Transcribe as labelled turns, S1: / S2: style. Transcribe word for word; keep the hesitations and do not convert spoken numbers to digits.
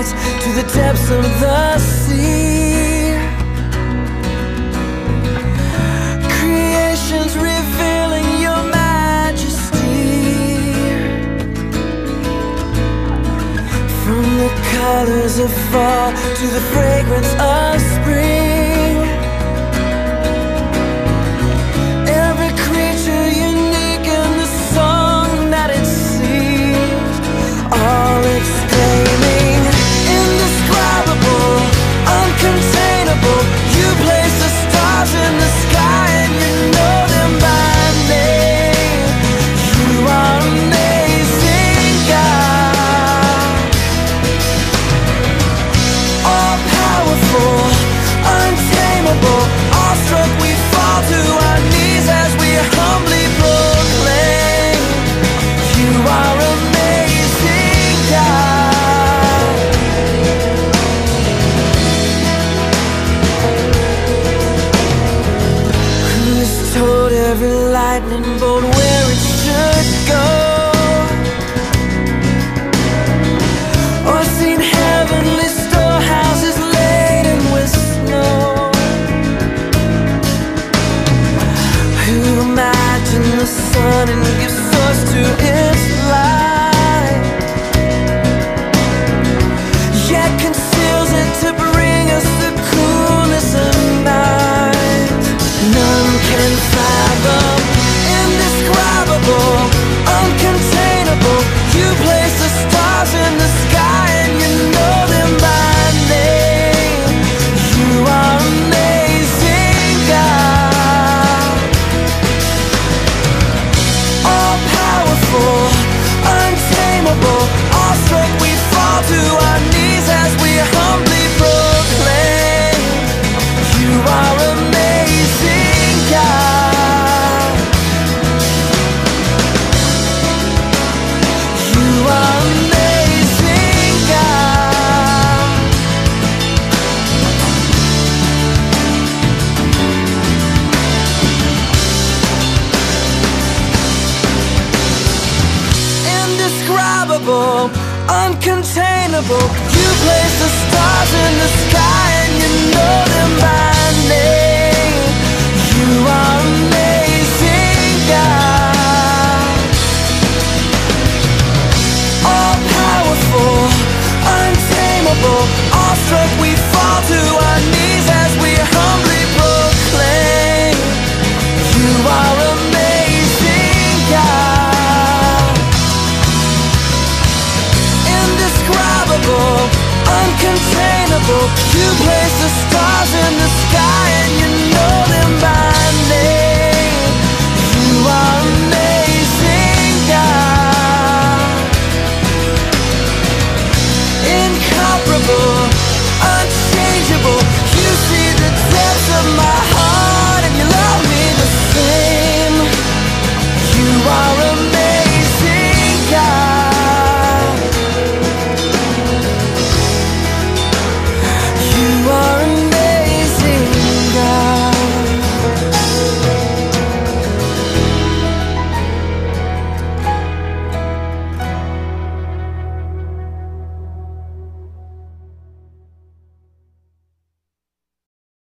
S1: heights to the depths of the sea. Creation's revealing your majesty. From the colors of fall to the fragrance of spring, every creature unique in the song that it sings, all exclaiming, indescribable, uncontainable. You place the stars in the sky and you know them by name. You are amazing, God. All powerful, untamable, awestruck we fall to our knees as we humbly proclaim, you are amazing, God. Who's told every lightning bolt where it should go, or seen heavenly storehouses laden with snow? Who imagined the sun and gives source to its light, yet conceals it to bring us the coolness of night? None can fathom, indescribable, uncontainable. You place the stars in the sky and you know them by name. You are amazing, God. All powerful, untamable, awestruck we fall to our knees as we humbly proclaim, you are amazing, God. You are amazing, God. Indescribable, uncontainable. You place the stars in the sky and you know them by